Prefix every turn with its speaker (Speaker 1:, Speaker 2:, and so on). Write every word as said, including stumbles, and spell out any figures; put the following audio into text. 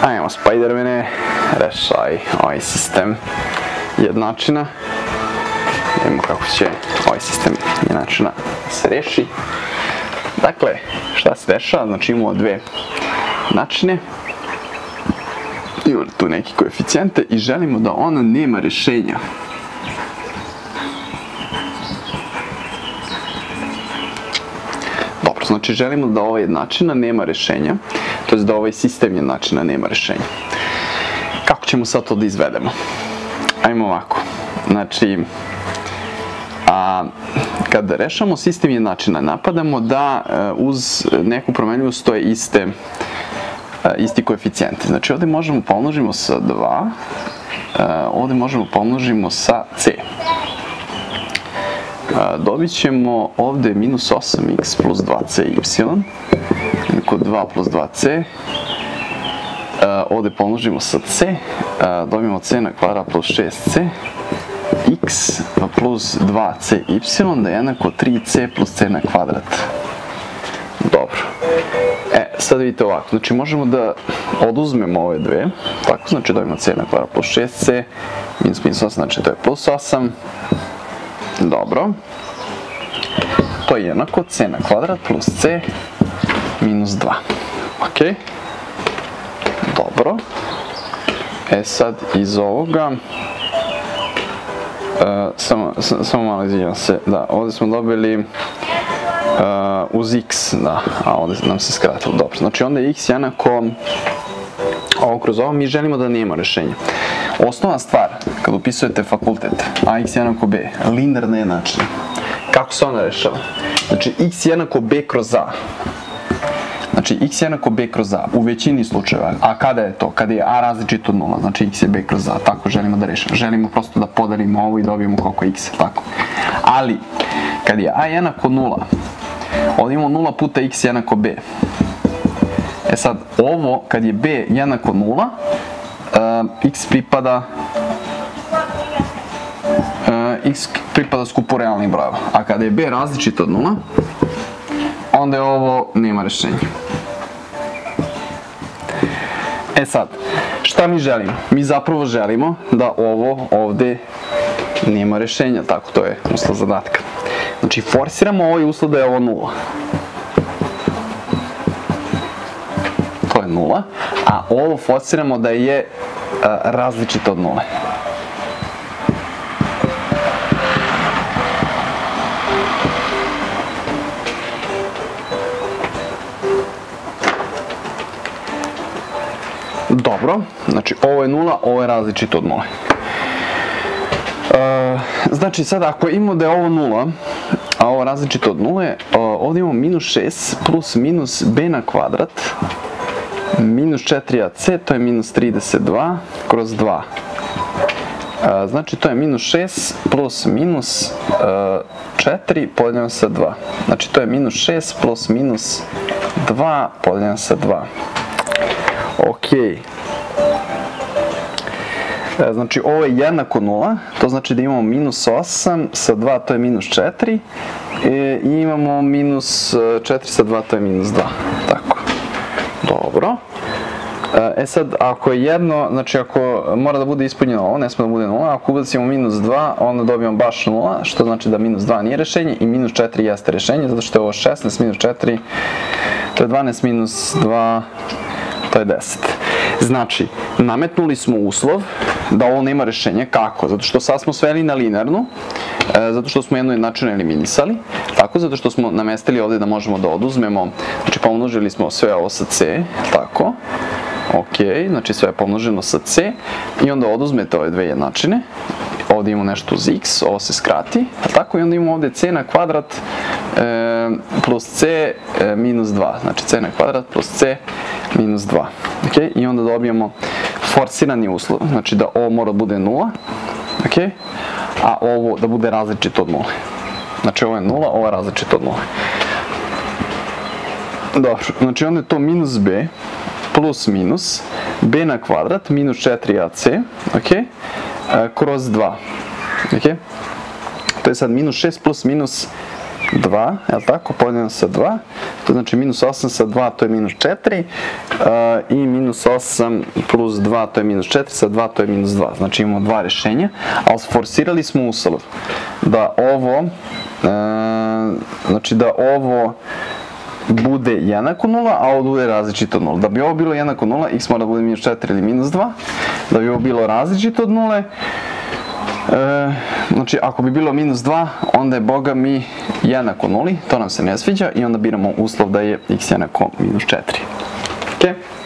Speaker 1: Ajmo Spidermane, rešaj ovaj sistem jednačina. Vidimo kako će ovaj sistem jednačina se reši. Dakle, šta se dešava? Znači imamo dve načine. Imamo tu neki koeficijente i želimo da ona nema rešenja. Dobro, znači želimo da ova jednačina nema rešenja, to je da ovaj sistem jednačina nema rešenja. Kako ćemo sad to da izvedemo? Ajmo ovako. Znači, a, kada rešamo sistem jednačina, napadamo da uz neku promenljivu stoje iste isti koeficijenti. Znači ovdje možemo pomnožimo sa dva, ovdje možemo pomnožimo sa c. Dobit ćemo ovdje minus osam x plus dva c y, kod dva plus dva c, ovdje pomnožimo sa c, dobijemo c na kvadrat plus šest c, x plus dva c y, da je jednako tri c plus c na kvadrat. Dobro. E, sad vidite ovako, znači možemo da oduzmemo ove dve, tako, znači dobijemo c na kvadrat plus šest c, minus minus osam, znači to je plus osam. Dobro. To je jednako c na kvadrat plus c minus dva. Ok. Dobro. E sad iz ovoga, uh, samo, samo malo izvinjam se, da, ovdje smo dobili uh, uz x, da, a ovdje nam se skratilo, dobro. Znači onda je x jednako, ovo kroz ovo mi želimo da nema rešenja. Osnovna stvar, kad upisujete fakultet, ax jednako b, linearna jednačina. Kako se ona rešava? Znači x jednako b kroz a. Znači x jednako b kroz a u većini slučajeva. A kada je to? Kada je a različito od nula, znači x je b kroz a. Tako želimo da rešimo. Želimo prosto da podelimo ovo i dobijemo koliko je x. Tako. Ali, kad je a jednako nula, ovdje imamo nula puta x jednako b. E sad, ovo, kad je b jednako nula, Uh, x pripada uh, x pripada skupu realnih brojeva, a kada je b različito od nula, onda je ovo nema rešenja. E sad, šta mi želimo? Mi zapravo želimo da ovo ovde nema rešenja, tako to je uslov zadatka. Znači forsiramo ovaj uslov da je ovo nula. To je nula, a ovo forsiramo da je a, različito od nule. Dobro, znači ovo je nula, ovo je različito od nule. E, znači sad ako imamo da je ovo nula, a ovo različito od nule, ovdje imamo minus šest plus minus b na kvadrat minus četiri a c, to je minus trideset dva kroz dva. E, znači to je minus šest plus minus e, četiri podeljeno sa dva. Znači to je minus šest plus minus dva podeljeno sa dva. Ok. E, znači ovo je jednako nula, to znači da imamo minus osam sa dva, to je minus četiri. E, I imamo minus četiri sa dva, to je minus dva. Tako. Dobro. E sad, ako je jedno, znači ako mora da bude ispunjeno ovo, ne smije da bude nula, ako ubacimo minus dva, onda dobijemo baš nula, što znači da minus dva nije rešenje i minus četiri jeste rešenje, zato što je ovo šesnaest minus četiri, to je dvanaest minus dva, to je deset. Znači, nametnuli smo uslov da ovo nema rešenja. Kako? Zato što sad smo sveli na linearnu, zato što smo jednu jednačinu eliminisali, tako, zato što smo namestili ovdje da možemo da oduzmemo, znači pomnožili smo sve ovo sa c, tako, ok, znači sve je pomnoženo sa c i onda oduzmete ove dve jednačine, ovdje imamo nešto uz x, ovo se skrati, tako, i onda imamo ovdje c na kvadrat e, plus c e, minus dva, znači c na kvadrat plus c minus dva, ok, i onda dobijemo forsirani uslov, znači da ovo mora da bude nula, ok, a ovo da bude različito od nule. Znači ovo je nula, ovo je različito od nule. Dobro, znači onda je to minus b plus minus b na kvadrat minus četiri a c, ok, e, kroz dva, ok. To je sad minus šest plus minus dva, je li tako, podijeljeno sa dva, to znači minus osam sa dva, to je minus četiri, i minus osam plus dva, to je minus četiri, sa dva, to je minus dva, znači imamo dva rješenja, ali forsirali smo uslov da ovo, znači da ovo bude jednako nula, a ovo bude različito od nula. Da bi ovo bilo jednako nula, x mora da bude minus četiri ili minus dva, da bi ovo bilo različito od nule, E, znači ako bi bilo minus dva, onda je boga mi jednako nuli, to nam se ne sviđa i onda biramo uslov da je x jednako minus četiri. Ok?